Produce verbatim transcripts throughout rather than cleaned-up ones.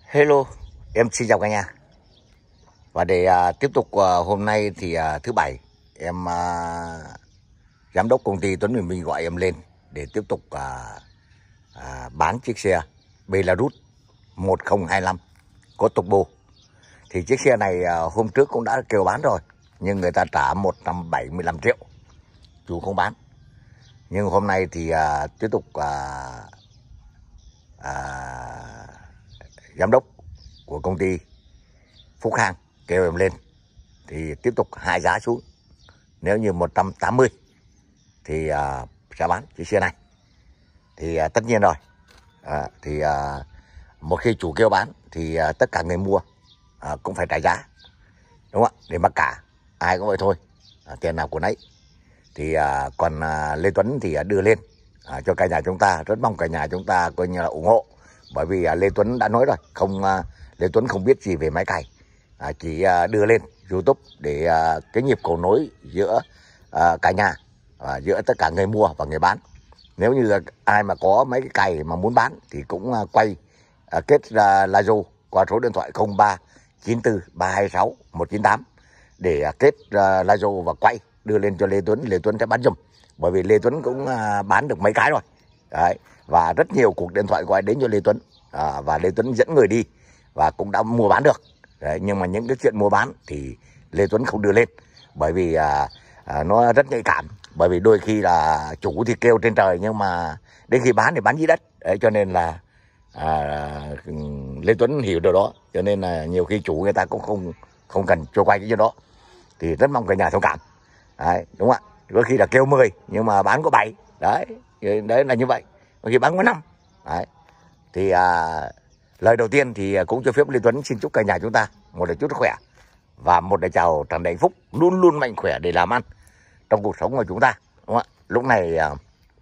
Hello, em xin chào cả nhà. Và để uh, tiếp tục uh, hôm nay thì uh, thứ bảy em uh, giám đốc công ty Tuấn Bình Minh gọi em lên để tiếp tục uh, uh, bán chiếc xe Belarus một không hai lăm có turbo. Thì chiếc xe này uh, hôm trước cũng đã kêu bán rồi, nhưng người ta trả một trăm bảy mươi lăm triệu, chủ không bán. Nhưng hôm nay thì uh, tiếp tục uh, uh, giám đốc của công ty Phúc Khang kêu em lên thì tiếp tục hai giá xuống. Nếu như một trăm tám mươi thì uh, sẽ bán chiếc xe này. Thì uh, tất nhiên rồi, uh, thì uh, một khi chủ kêu bán thì uh, tất cả người mua uh, cũng phải trả giá, đúng không ạ? Để mặc cả ai cũng vậy thôi, uh, tiền nào của nấy. Thì uh, còn uh, Lê Tuấn thì uh, đưa lên uh, cho cả nhà chúng ta. Rất mong cả nhà chúng ta coi như là ủng hộ, bởi vì uh, Lê Tuấn đã nói rồi, không uh, Lê Tuấn không biết gì về máy cày, à, chỉ uh, đưa lên YouTube để uh, cái nhịp cầu nối giữa uh, cả nhà, uh, giữa tất cả người mua và người bán. Nếu như uh, ai mà có mấy cái cày mà muốn bán thì cũng uh, quay uh, kết uh, Zalo qua số điện thoại không ba chín tư ba hai sáu một chín tám để uh, kết uh, Zalo và quay đưa lên cho Lê Tuấn. Lê Tuấn sẽ bán giùm, bởi vì Lê Tuấn cũng uh, bán được mấy cái rồi. Đấy. Và rất nhiều cuộc điện thoại gọi đến cho Lê Tuấn, à, và Lê Tuấn dẫn người đi và cũng đã mua bán được. Đấy, nhưng mà những cái chuyện mua bán thì Lê Tuấn không đưa lên, bởi vì à, à, nó rất nhạy cảm. Bởi vì đôi khi là chủ thì kêu trên trời, nhưng mà đến khi bán thì bán dưới đất. Đấy, cho nên là à, Lê Tuấn hiểu điều đó, cho nên là nhiều khi chủ người ta cũng không không cần cho quay cái chuyện đó. Thì rất mong cả nhà thông cảm. Đấy, đúng không ạ? Đôi khi là kêu mười nhưng mà bán có bảy. Đấy, đấy là như vậy. Đôi khi bán có năm. Đấy. Thì à, lời đầu tiên thì cũng cho phép Lê Tuấn xin chúc cả nhà chúng ta một là chút khỏe và một là chào tràn đầy hạnh phúc, luôn luôn mạnh khỏe để làm ăn trong cuộc sống của chúng ta, đúng không ạ? Lúc này à,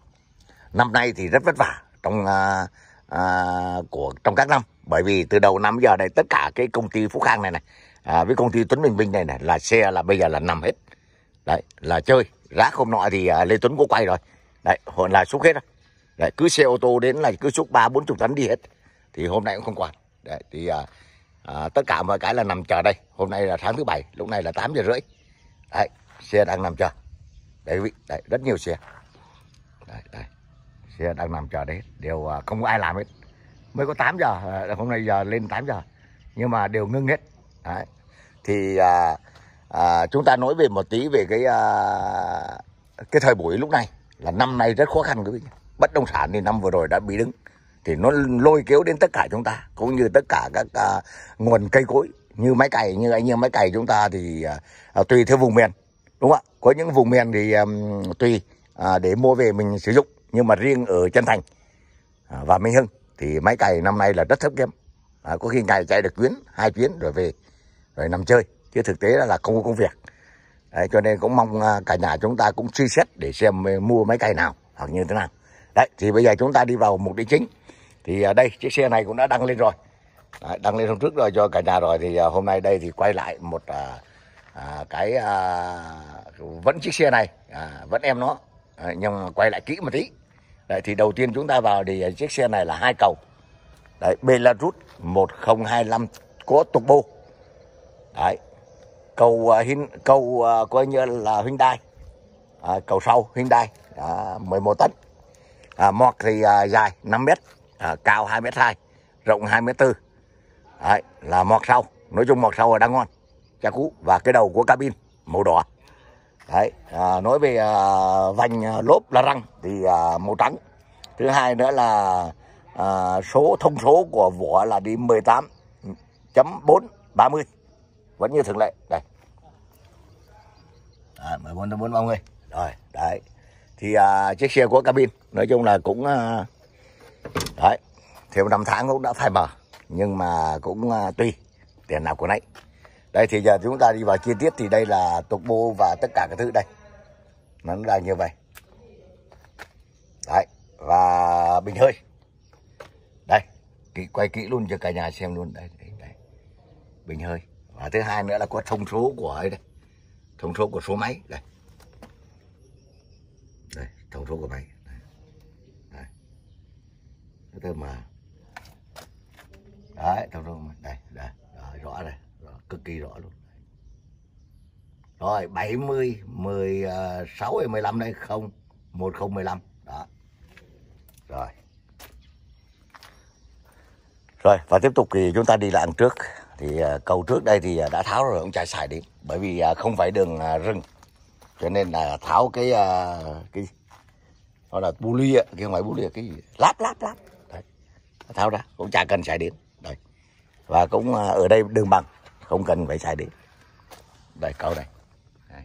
năm nay thì rất vất vả trong à, à, của trong các năm, bởi vì từ đầu năm giờ này tất cả cái công ty Phúc Khang này này à, với công ty Tuấn Bình Minh này này là xe là bây giờ là nằm hết. Đấy, là chơi giá không nọ thì à, Lê Tuấn có quay rồi. Đấy, hồi là xúc hết rồi. Đấy, cứ xe ô tô đến là cứ xúc ba bốn chục tấn đi hết. Thì hôm nay cũng không quản. Đấy, thì à, à, tất cả mọi cái là nằm chờ đây. Hôm nay là tháng thứ bảy, lúc này là tám giờ rưỡi. Đấy, xe đang nằm chờ. Đấy, vị, đấy, rất nhiều xe. Đấy, đấy, xe đang nằm chờ đấy, đều à, không có ai làm hết. Mới có tám giờ, à, hôm nay giờ lên tám giờ, nhưng mà đều ngưng hết. Đấy, thì à, à, chúng ta nói về một tí về cái à, cái thời buổi lúc này là năm nay rất khó khăn quý vị. Bất động sản thì năm vừa rồi đã bị đứng, thì nó lôi kéo đến tất cả chúng ta, cũng như tất cả các uh, nguồn cây cối như máy cày, như anh em máy cày chúng ta thì uh, tùy theo vùng miền, đúng không ạ? Có những vùng miền thì um, tùy uh, để mua về mình sử dụng, nhưng mà riêng ở Trân Thành uh, và Minh Hưng thì máy cày năm nay là rất thấp kém. Uh, có khi ngày chạy được chuyến hai chuyến rồi về rồi nằm chơi, chứ thực tế là không có công việc. Đấy, cho nên cũng mong uh, cả nhà chúng ta cũng suy xét để xem mua máy cày nào hoặc như thế nào. Đấy, thì bây giờ chúng ta đi vào mục đích chính. Thì uh, đây, chiếc xe này cũng đã đăng lên rồi. Đấy, đăng lên hôm trước rồi cho cả nhà rồi. Thì uh, hôm nay đây thì quay lại một uh, uh, cái uh, vẫn chiếc xe này, uh, vẫn em nó, uh, nhưng mà quay lại kỹ một tí. Đấy, thì đầu tiên chúng ta vào thì uh, chiếc xe này là hai cầu. Đấy, Belarus một không hai lăm có turbo. Đấy, cầu uh, hin, cầu uh, coi như là Hyundai, uh, cầu sau Hyundai, uh, mười một tấn. À, mọt thì à, dài năm mét, à, cao hai mét hai, rộng hai mét tư. Đấy, là mọt sau. Nói chung mọt sau là đang ngon, cha cú. Và cái đầu của cabin màu đỏ. Đấy, à, nói về à, vành à, lốp là răng thì à, màu trắng. Thứ hai nữa là à, số thông số của vỏ là đi mười tám chấm bốn ba mươi, vẫn như thường lệ. Đây, à, mười bốn chấm bốn ba mươi. Rồi, đấy. Thì à, chiếc xe của cabin nói chung là cũng à, đấy, thêm năm tháng cũng đã phải mở, nhưng mà cũng à, tùy tiền nào của nấy. Đây thì giờ chúng ta đi vào chi tiết. Thì đây là turbo và tất cả các thứ đây nó là như vậy. Đấy, và bình hơi đây, kỹ, quay kỹ luôn cho cả nhà xem luôn. Đây, đây, đây. Bình hơi. Và thứ hai nữa là có thông số của ấy đây, thông số của số máy đây. Đây, thông số của máy. Đây. Đây. Mà Đấy, thông số đây, đây, đây, rõ đây, rõ, cực kỳ rõ luôn. Rồi bảy mươi mười sáu hay mười lăm đây, không một không một lăm đó. Rồi. Rồi và tiếp tục thì chúng ta đi lại trước. Thì cầu trước đây thì đã tháo rồi, ông chạy xài đến, bởi vì không phải đường rừng cho nên là tháo cái cái nó là bu lia, cái ngoài bu lia cái láp láp láp đấy, tháo ra cũng chả cần xài đến đây. Và cũng ở đây đường bằng, không cần phải xài đến đây, cầu đây đấy.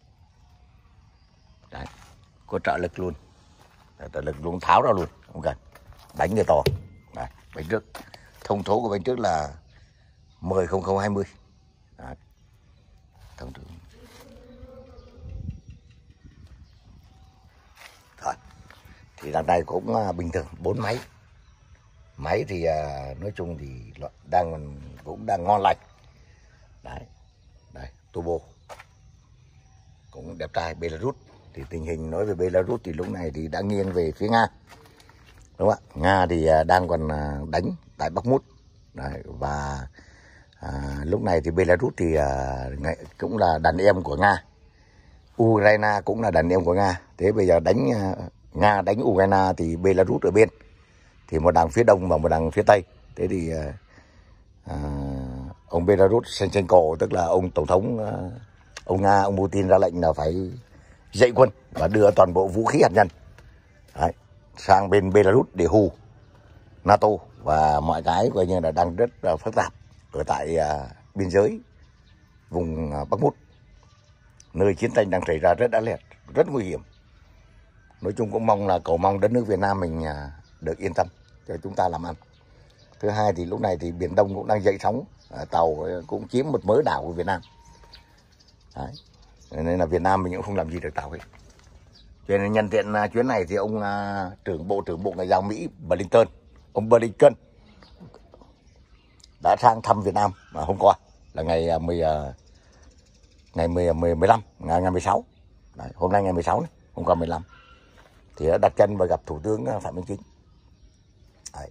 Đấy, có trợ lực luôn, trợ lực luôn, tháo ra luôn, không cần. Bánh này to đấy, bánh trước thông số của bánh trước là mười không không hai mươi đấy. Thông số. Rồi thì đằng này cũng bình thường, bốn máy. Máy thì nói chung thì đang cũng đang ngon lành đấy. Đây turbo cũng đẹp trai. Belarus thì tình hình nói về Belarus thì lúc này thì đã nghiêng về phía Nga, đúng không ạ? Nga thì đang còn đánh tại Bắc Mút đấy. Và à, lúc này thì Belarus thì à, cũng là đàn em của Nga, Ukraine cũng là đàn em của Nga. Thế bây giờ đánh à, Nga đánh Ukraine thì Belarus ở bên, thì một đằng phía đông và một đằng phía tây. Thế thì à, ông Belarus Lukashenko, tức là ông tổng thống à, ông Nga, ông Putin ra lệnh là phải dậy quân và đưa toàn bộ vũ khí hạt nhân đấy, sang bên Belarus để hù NATO. Và mọi cái coi như là đang rất là phức tạp ở tại à, biên giới vùng à, Bắc Mút, nơi chiến tranh đang xảy ra rất ác liệt, rất nguy hiểm. Nói chung cũng mong là cầu mong đất nước Việt Nam mình à, được yên tâm cho chúng ta làm ăn. Thứ hai thì lúc này thì Biển Đông cũng đang dậy sóng, à, tàu cũng chiếm một mớ đảo của Việt Nam đấy. Nên là Việt Nam mình cũng không làm gì được tàu hết. Cho nên nhân tiện uh, chuyến này thì ông uh, trưởng bộ trưởng bộ ngoại giao Mỹ Blinken, ông Blinken đã sang thăm Việt Nam mà hôm qua là ngày uh, mười uh, ngày mười mười mười lăm ngày ngày mười sáu đấy, hôm nay ngày mười sáu này, hôm qua mười lăm thì đã đặt chân và gặp Thủ tướng Phạm Minh Chính đấy.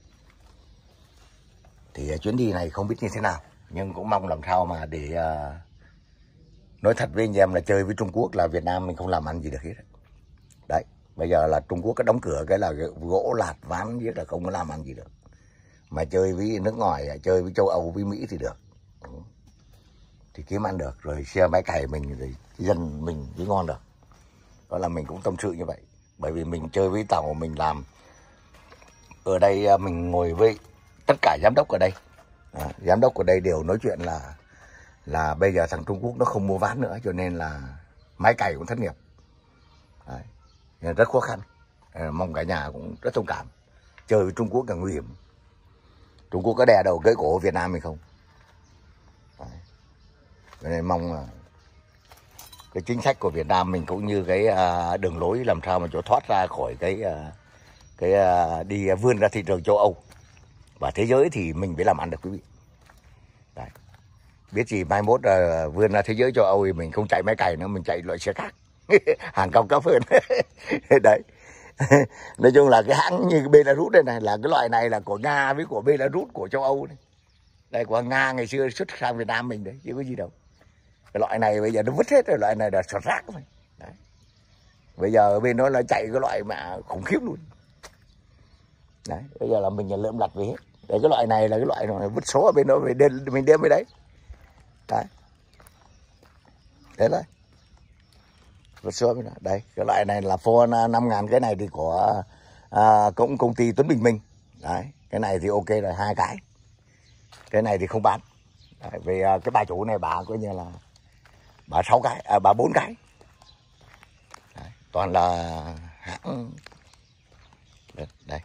Thì uh, chuyến đi này không biết như thế nào, nhưng cũng mong làm sao mà để uh, nói thật với anh em là chơi với Trung Quốc là Việt Nam mình không làm ăn gì được hết đấy. Bây giờ là Trung Quốc có đóng cửa cái là gỗ lạt ván biết là không có làm ăn gì được. Mà chơi với nước ngoài, chơi với châu Âu với Mỹ thì được, thì kiếm ăn được. Rồi xe máy cày mình thì dân mình mới ngon được. Đó là mình cũng tâm sự như vậy. Bởi vì mình chơi với tàu, mình làm ở đây, mình ngồi với tất cả giám đốc ở đây, à, giám đốc ở đây đều nói chuyện là là bây giờ thằng Trung Quốc nó không mua ván nữa, cho nên là máy cày cũng thất nghiệp đấy. Nên rất khó khăn. À, mong cả nhà cũng rất thông cảm. Chơi với Trung Quốc là nguy hiểm. Trung Quốc có đè đầu gãy cổ Việt Nam mình không đấy. Cho nên mong là cái chính sách của Việt Nam mình cũng như cái uh, đường lối làm sao mà cho thoát ra khỏi cái uh, cái uh, đi vươn ra thị trường châu Âu và thế giới thì mình phải làm ăn được quý vị đấy. Biết gì mai mốt uh, vươn ra thế giới châu Âu thì mình không chạy máy cày nữa, mình chạy loại xe khác hàng cao cấp hơn đấy. Nói chung là cái hãng như Belarus đây này là cái loại này là của Nga với của Belarus của châu Âu này. Đây của Nga ngày xưa xuất sang Việt Nam mình đấy chứ có gì đâu. Cái loại này bây giờ nó vứt hết rồi, loại này là sọt rác thôi đấy. Bây giờ ở bên đó là chạy cái loại mà khủng khiếp luôn đấy. Bây giờ là mình là lượm lặt về hết. Đấy, cái loại này là cái loại này vứt số ở bên đó, mình đem mình đem về đấy đấy. Đấy đấy, vứt số bên đó. Đây cái loại này là phone năm ngàn, cái này thì của à, cũng công ty Tuấn Bình Minh đấy. Cái này thì ok rồi, hai cái. Cái này thì không bán đấy, vì à, cái bà chủ này bà coi như là bà sáu cái, à, bà bốn cái đấy, toàn là hãng đây, đây.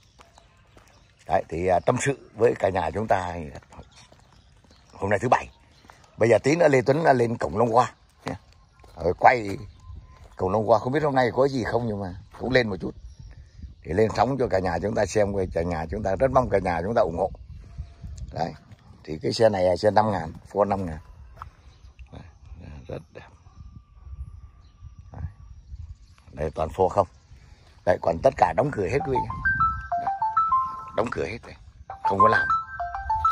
Đấy thì à, tâm sự với cả nhà chúng ta hôm nay thứ bảy. Bây giờ tí nữa Lê Tuấn lên cổng Long Hoa nhé. Rồi quay cổng Long Hoa, không biết hôm nay có gì không nhưng mà cũng lên một chút để lên sóng cho cả nhà chúng ta xem. Cả nhà chúng ta rất mong cả nhà chúng ta ủng hộ đấy. Thì cái xe này là xe năm ngàn, phone năm ngàn đấy, rất đẹp đấy. Đây toàn phone không đấy, còn tất cả đóng cửa hết quý vị, đóng cửa hết đấy, không có làm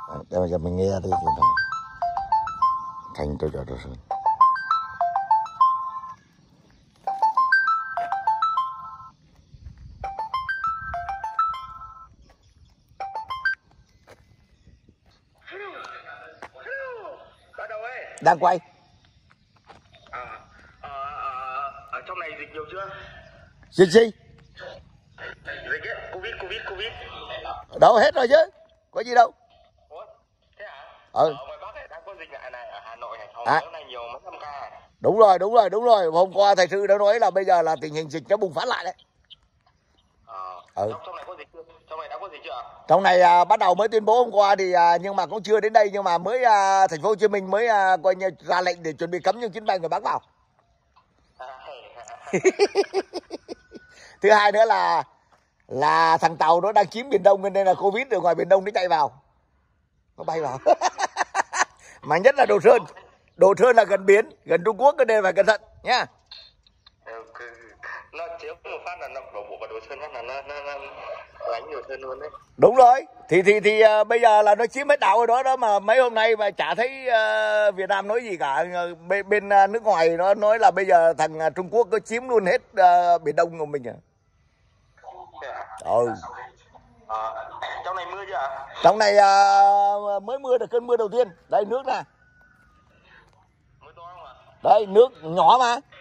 Để bây giờ mình nghe đi thành tôi cho Đồ Sơn. Đang quay. À, à, à, ở trong này dịch nhiều chưa? Dịch gì? Dịch ấy, Covid, Covid, Covid. Đâu hết rồi chứ, có gì đâu. Ủa, thế hả? Ừ. Ở ngoài Bắc này đang có dịch lại này, ở Hà Nội, Hải Phòng, À. chỗ này nhiều mấy trăm ca. Đúng rồi, đúng rồi, đúng rồi. Hôm qua thầy sư đã nói là bây giờ là tình hình dịch nó bùng phát lại đấy. Ờ, Ừ. trong, trong này có dịch chưa? Trong này đã có dịch chưa? Trong này à, bắt đầu mới tuyên bố hôm qua thì à, nhưng mà cũng chưa đến đây, nhưng mà mới à, thành phố Hồ Chí Minh mới à, coi như ra lệnh để chuẩn bị cấm những chuyến bay người Bắc vào. Thứ hai nữa là là thằng tàu nó đang chiếm Biển Đông nên là Covid ở ngoài Biển Đông nó chạy vào, nó bay vào. Mà nhất là Đồ Sơn, Đồ Sơn là gần biển, gần Trung Quốc, cái nên phải cẩn thận nhá. Nó chiếu một phát là nó đổ bộ vào Đồ Sơn phát là nó nó, nó đánh Đồ Sơn luôn đấy. Đúng rồi, thì thì thì uh, bây giờ là nó chiếm hết đảo ở đó đó, mà mấy hôm nay mà chả thấy uh, Việt Nam nói gì cả. Bên, bên uh, nước ngoài nó nói là bây giờ thằng uh, Trung Quốc nó chiếm luôn hết uh, Biển Đông của mình à. Ừ. À, trong này mưa chưa? Trong này uh, mới mưa được cơn mưa đầu tiên. Đây nước nè. Mưa to không ạ? Đây nước nhỏ mà.